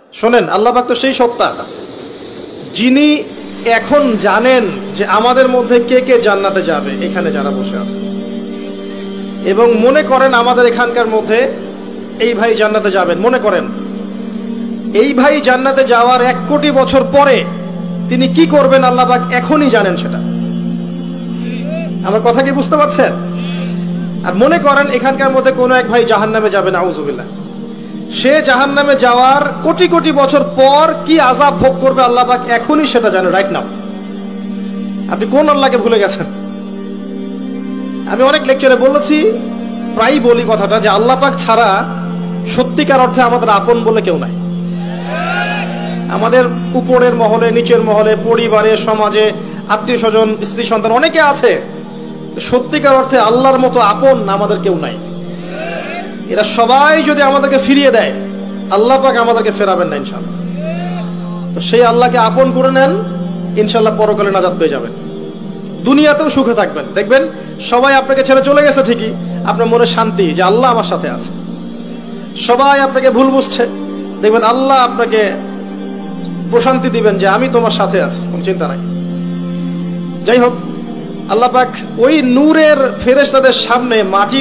শোনেন, আল্লাহ পাক তো সেই সত্তা যিনি এখন জানেন যে আমাদের মধ্যে কে কে জান্নাতে যাবে, এখানে যারা বসে আছে, এবং মনে করেন আমাদের এখানকার মধ্যে এই ভাই জান্নাতে যাবেন, মনে করেন এই ভাই জান্নাতে যাওয়ার 1 কোটি বছর পরে তিনি কি করবেন আল্লাহ পাক এখনই জানেন সেটা। আমার কথা কি বুঝতে পারছেন? আর মনে করেন এখানকার মধ্যে কোনো এক ভাই জাহান্নামে যাবেন, আউযুবিল্লাহ, সে জাহান্নামে যাওয়ার কোটি কোটি বছর পর কি আযাব ভোগ করবে আল্লাহ পাক এখনই সেটা জানেন, রাইট নাও। আপনি কোন আল্লাহকে ভুলে গেছেন? আমি অনেক লেকচারে বলেছি, প্রায় বলি কথাটা, যে আল্লাহ পাক ছাড়া সত্যিকার অর্থে আমাদের আপন বলে কেউ নাই। আমাদের উপরের মহলে, নিচের মহলে, পরিবারে, সমাজে, আত্মীয় স্বজন, স্ত্রী সন্তান অনেকে আছে, সত্যিকার অর্থে আল্লাহর মতো আপন আমাদের কেউ নাই। এরা সবাই যদি আমাদেরকে ফিরিয়ে দেয়, আল্লাহ পাক আমাদেরকে ফেরাবেন না ইনশাআল্লাহ। তো সেই আল্লাহকে আপন করে নেন, ইনশাআল্লাহ পরকালে নাজাত পেয়ে যাবেন, দুনিয়াতেও সুখে থাকবেন। দেখবেন সবাই আপনাকে ছেড়ে চলে গেছে ঠিকই, আপনার মনে শান্তি যে আল্লাহ আমার সাথে আছে। সবাই আপনাকে ভুল বুঝছে, দেখবেন আল্লাহ আপনাকে প্রশান্তি দিবেন যে আমি তোমার সাথে আছি, কোন চিন্তা নাই। যাই হোক, আল্লাহ পাক ওই নূরের ফেরেশতাদের সামনে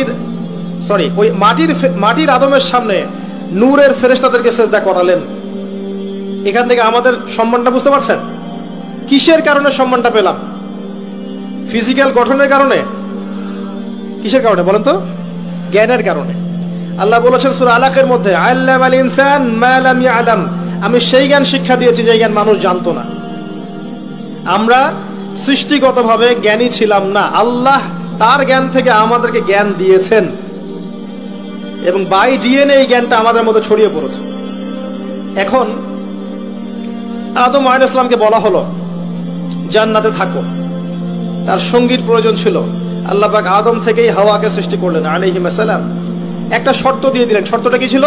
মাটির আদমের সামনে নূরের ফেরেশতাদেরকে সিজদা করালেন। এখান থেকে আমাদের সম্মানটা বুঝতে পারছেন? কিসের কারণে সম্মানটা পেলাম? ফিজিক্যাল গঠনের কারণে? কিসের কারণে বলেন তো? জ্ঞানের কারণে। আল্লাহ বলেছেন সূরা আলাকের মধ্যে, আল্লামাল ইনসান মা লাম ইয়ালাম, আমি সেই জ্ঞান শিক্ষা দিয়েছি যে জ্ঞান মানুষ জানতো না। আমরা সৃষ্টিগতভাবে জ্ঞানী ছিলাম না, আল্লাহ তার জ্ঞান থেকে আমাদেরকে জ্ঞান দিয়েছেন, এবং বাই ডিএনএ এই জ্ঞানটা আমাদের মধ্যে ছড়িয়ে পড়েছে। এখন আদম আলাইহিস সালামকে বলা হলো জান্নাতে থাকো, তার সঙ্গীর প্রয়োজন ছিল। আল্লাহ পাক আদম থেকেই হাওয়াকে সৃষ্টি করলেন আলাইহিস সালাম। একটা শর্ত দিয়ে দিলেন। শর্তটা কি ছিল?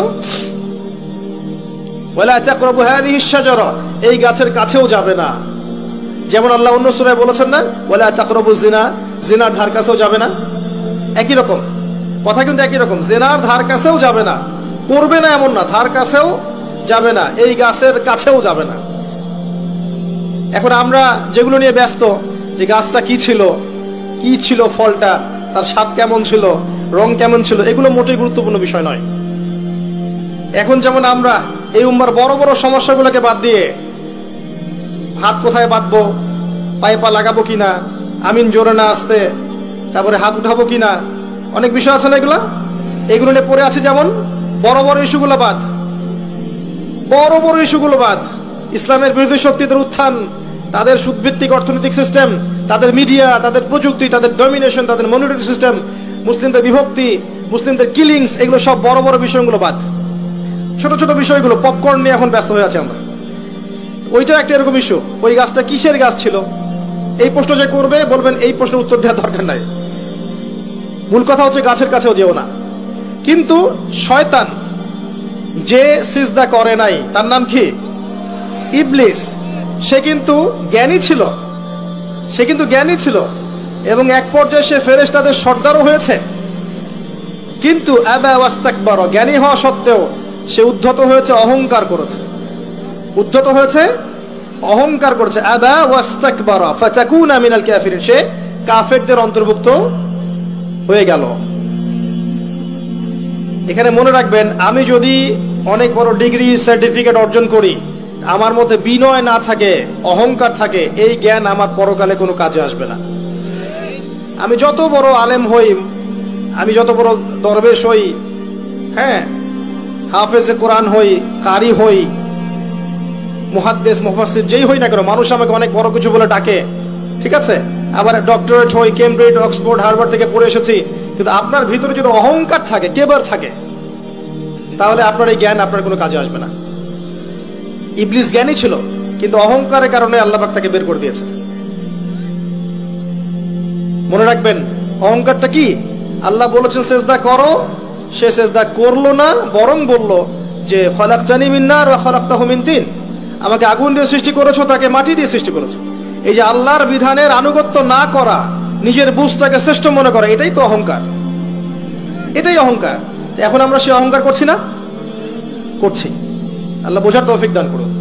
ওয়ালা তাকরাবু হাযিহিশ শাজারা, এই গাছের কাছেও যাবে না। যেমন আল্লাহ অন্য সূরায় বলেছেন না, ওয়ালা তাকরাবু জিনা, জিনার ধার কাছেও যাবে না। একই রকম কথা, কিন্তু একই রকম, জিনার ধার কাছেও যাবে না, করবে না এমন না, ধার কাছেও যাবে না, এই গাছের কাছেও যাবে না। এখন আমরা যেগুলো নিয়ে ব্যস্ত, যে গাছটা কি ছিল ফলটা, তার স্বাদ কেমন ছিল, রং কেমন ছিল, এগুলো মোটেই গুরুত্বপূর্ণ বিষয় নয়। এখন যেমন আমরা এই উম্মার বড় বড় সমস্যাগুলোকে বাদ দিয়ে হাত কোথায় বাঁধবো, পায়ে পা লাগাবো কিনা, আমিন জোরে না আসতে, তারপরে হাত উঠাবো কিনা, অনেক বিষয় আছে না, এগুলো নিয়ে পড়ে আছে। যেমন বড় বড় ইস্যুগুলো বাদ, ইসলামের বিরোধী শক্তিদের উত্থান, তাদের সুদভিত্তিক অর্থনৈতিক সিস্টেম, তাদের মিডিয়া, তাদের প্রযুক্তি, তাদের ডমিনেশন, তাদের মনিটরিং সিস্টেম, মুসলিমদের বিভক্তি, মুসলিমদের কিলিংস, এগুলো সব বড় বড় বিষয়গুলো বাদ। ছোট ছোট বিষয়গুলো, পপকর্ন নিয়ে এখন ব্যস্ত হয়ে আছে আমরা। ওইটা একটা এরকম ইস্যু, ওই গাছটা কিসের গাছ ছিল, এই প্রশ্ন যে করবে, বলবেন এই প্রশ্নের উত্তর দেওয়ার দরকার নাই। মূল কথা হচ্ছে গাছের কাছেও যেও না। কিন্তু শয়তান যে সিজদা করে নাই, তার নাম কি? ইবলিস। সে কিন্তু জ্ঞানী ছিল, এবং এক পর্যায়ে সে ফেরেশতাদের সর্দারও হয়েছে। কিন্তু আবা ওয়াস্তাকবারা, জ্ঞানী হওয়া সত্ত্বেও সে উদ্ধত হয়েছে, অহংকার করেছে। আবা ওয়াস্তাকবারা ফাতাকুনা মিনাল কাফিরিন, সে কাফেরদের অন্তর্ভুক্ত হয়ে গেল। এখানে মনে রাখবেন, আমি যদি অনেক বড় ডিগ্রি সার্টিফিকেট অর্জন করি, আমার মধ্যে বিনয় না থাকে, অহংকার থাকে, এই জ্ঞান আমার পরকালে কোনো কাজে আসবে না। আমি যত বড় আলেম হই, আমি যত বড় দরবেশ হই, হ্যাঁ, হাফেজে কোরআন হই, কারি হই, মুহাদ্দিস, মুফাসসির যেই হই না কেন, মানুষ আমাকে অনেক বড় কিছু বলে ডাকে, ঠিক আছে, আবার ডক্টরেট হই, কেমব্রিজ, অক্সফোর্ড, হার্ভার্ড থেকে পড়ে এসেছি, কিন্তু আপনার ভিতরে যদি অহংকার থাকে, কেবর থাকে, তাহলে আপনার এই জ্ঞান আপনার কোনো কাজে আসবে না। ইবলিস জ্ঞানী ছিল, কিন্তু অহংকারের কারণে আল্লাহ পাক তাকে বের করে দিয়েছে। মনে রাখবেন, অহংকারটা কি? আল্লাহ বলেছেন সিজদা করো, সে সিজদা করলো না, বরং বলল যে খলাকতানি মিন নার ওয়া খলাকতাহু মিন তিন, আমাকে আগুন দিয়ে সৃষ্টি করেছো, তাকে মাটি দিয়ে সৃষ্টি করেছো। এই যে আল্লাহর বিধানের আনুগত্য না করা, নিজের বুঝটাকে শ্রেষ্ঠ মনে করা, এটাই তো অহংকার, এটাই অহংকার। এখন আমরা সে অহংকার করছি না? করছি। আল্লাহ বোঝার তৌফিক দান করুন।